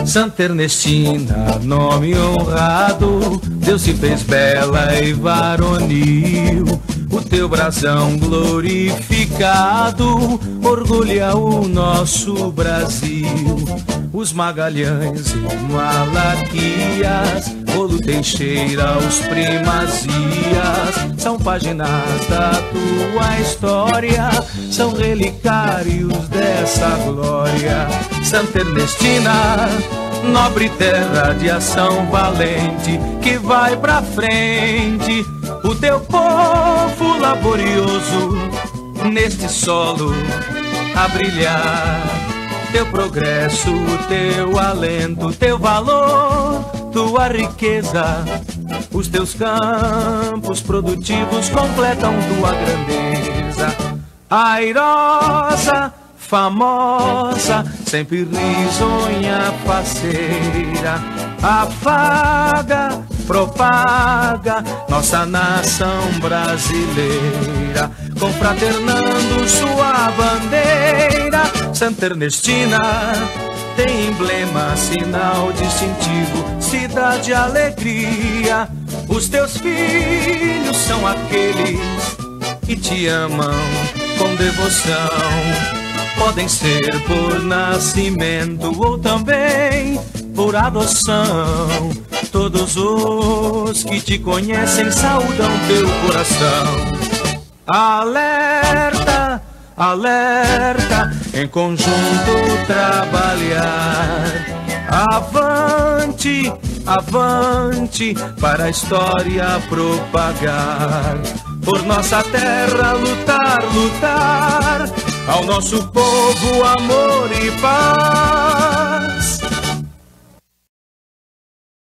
Santa Ernestina, nome honrado, Deus te fez bela e varonil. O teu brasão glorificado orgulha o nosso Brasil. Os Magalhães e Malaquias, Rolo Teixeira, os Primasias, são páginas da tua história, são relicários dessa glória. Santa Ernestina, nobre terra de ação valente, que vai pra frente, o teu povo laborioso neste solo a brilhar. Teu progresso, teu alento, teu valor, tua riqueza, os teus campos produtivos completam tua grandeza. Airosa, famosa, sempre risonha, faceira, afaga, propaga nossa nação brasileira, confraternando sua bandeira. Santa Ernestina tem emblema, sinal distintivo, cidade alegria. Os teus filhos são aqueles que te amam com devoção. Podem ser por nascimento ou também por adoção. Todos os que te conhecem saudam teu coração. Alerta, alerta, em conjunto trabalhar. Avante, avante, para a história propagar. Por nossa terra lutar, lutar, ao nosso povo amor e paz.